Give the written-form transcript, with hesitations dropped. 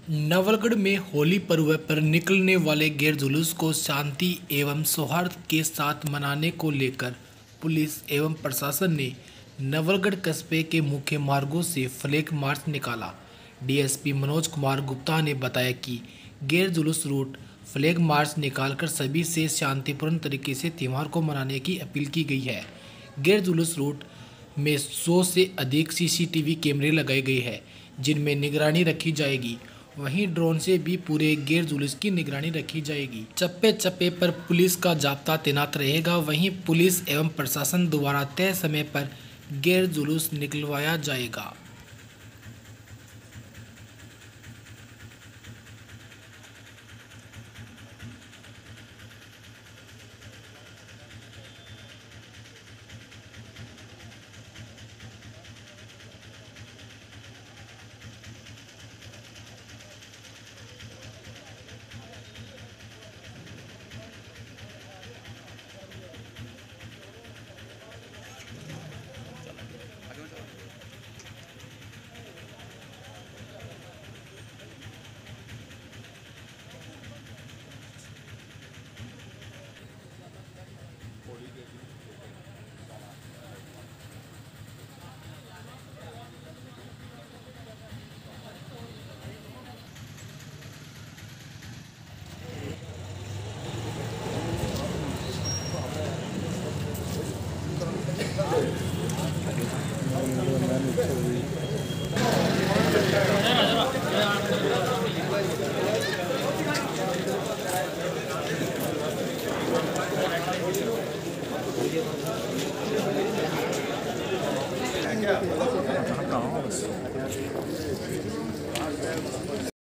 नवलगढ़ में होली पर्व पर निकलने वाले गैर जुलूस को शांति एवं सौहार्द के साथ मनाने को लेकर पुलिस एवं प्रशासन ने नवलगढ़ कस्बे के मुख्य मार्गों से फ्लैग मार्च निकाला। डीएसपी मनोज कुमार गुप्ता ने बताया कि गैर जुलूस रूट फ्लैग मार्च निकालकर सभी से शांतिपूर्ण तरीके से त्यौहार को मनाने की अपील की गई है। गैर जुलूस रूट में 100 से अधिक सीसीटीवी कैमरे लगाए गए हैं, जिनमें निगरानी रखी जाएगी। वहीं ड्रोन से भी पूरे गैर जुलूस की निगरानी रखी जाएगी। चप्पे चप्पे पर पुलिस का जाब्ता तैनात रहेगा। वहीं पुलिस एवं प्रशासन द्वारा तय समय पर गैर जुलूस निकलवाया जाएगा।